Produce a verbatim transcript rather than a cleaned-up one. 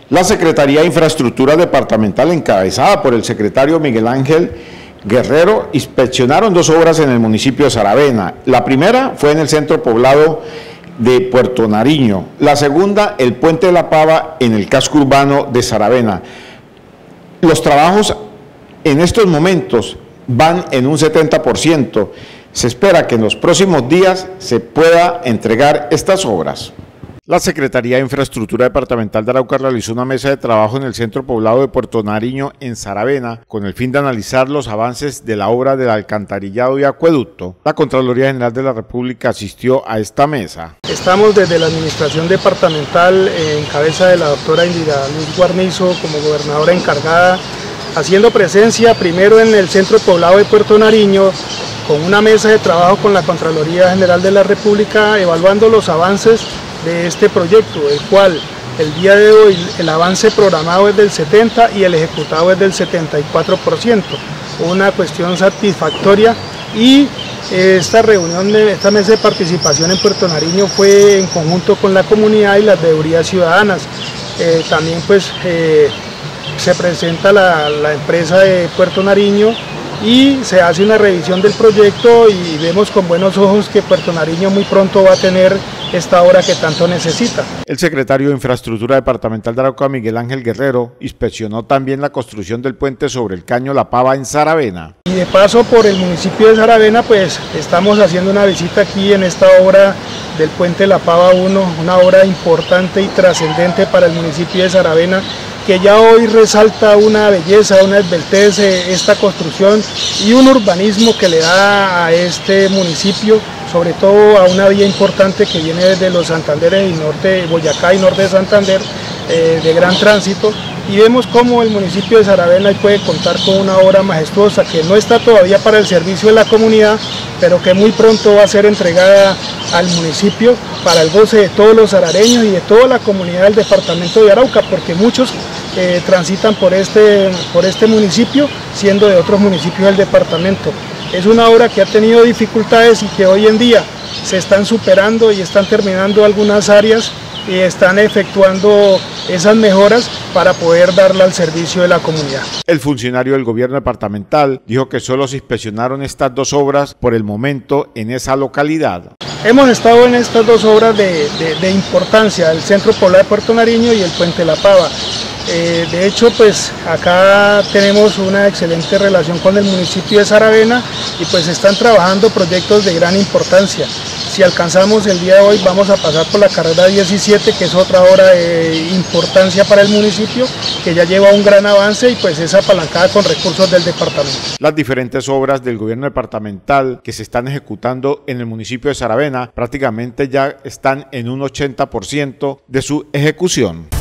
La Secretaría de Infraestructura Departamental, encabezada por el secretario Miguel Ángel Guerrero, inspeccionaron dos obras en el municipio de Saravena. La primera fue en el centro poblado de Puerto Nariño, la segunda, el Puente de la Pava en el casco urbano de Saravena. Los trabajos en estos momentos van en un setenta por ciento. Se espera que en los próximos días se pueda entregar estas obras. La Secretaría de Infraestructura Departamental de Arauca realizó una mesa de trabajo en el centro poblado de Puerto Nariño, en Saravena, con el fin de analizar los avances de la obra del alcantarillado y acueducto. La Contraloría General de la República asistió a esta mesa. Estamos desde la Administración Departamental, en cabeza de la doctora Indira Luz Guarnizo, como gobernadora encargada, haciendo presencia primero en el centro poblado de Puerto Nariño, con una mesa de trabajo con la Contraloría General de la República, evaluando los avances de este proyecto, el cual el día de hoy el avance programado es del setenta y el ejecutado es del setenta y cuatro por ciento, una cuestión satisfactoria. Y esta reunión, de esta mesa de participación en Puerto Nariño fue en conjunto con la comunidad y las veedurías ciudadanas. Eh, también pues eh, se presenta la, la empresa de Puerto Nariño y se hace una revisión del proyecto y vemos con buenos ojos que Puerto Nariño muy pronto va a tener esta obra que tanto necesita. El secretario de Infraestructura Departamental de Arauca, Miguel Ángel Guerrero, inspeccionó también la construcción del puente sobre el Caño La Pava en Saravena. Y de paso por el municipio de Saravena, pues estamos haciendo una visita aquí en esta obra del puente La Pava uno, una obra importante y trascendente para el municipio de Saravena, que ya hoy resalta una belleza, una esbeltez, esta construcción y un urbanismo que le da a este municipio, sobre todo a una vía importante que viene desde los Santanderes y norte de Boyacá y norte de Santander, eh, de gran tránsito, y vemos cómo el municipio de Saravena puede contar con una obra majestuosa que no está todavía para el servicio de la comunidad, pero que muy pronto va a ser entregada al municipio para el goce de todos los sarareños y de toda la comunidad del departamento de Arauca, porque muchos eh, transitan por este, por este municipio, siendo de otros municipios del departamento. Es una obra que ha tenido dificultades y que hoy en día se están superando y están terminando algunas áreas y están efectuando esas mejoras para poder darla al servicio de la comunidad. El funcionario del gobierno departamental dijo que solo se inspeccionaron estas dos obras por el momento en esa localidad. Hemos estado en estas dos obras de, de, de importancia, el centro poblado de Puerto Nariño y el puente La Pava. Eh, de hecho, pues acá tenemos una excelente relación con el municipio de Saravena y pues están trabajando proyectos de gran importancia. Si alcanzamos el día de hoy, vamos a pasar por la carrera diecisiete, que es otra obra de importancia para el municipio, que ya lleva un gran avance y pues es apalancada con recursos del departamento. Las diferentes obras del gobierno departamental que se están ejecutando en el municipio de Saravena prácticamente ya están en un ochenta por ciento de su ejecución.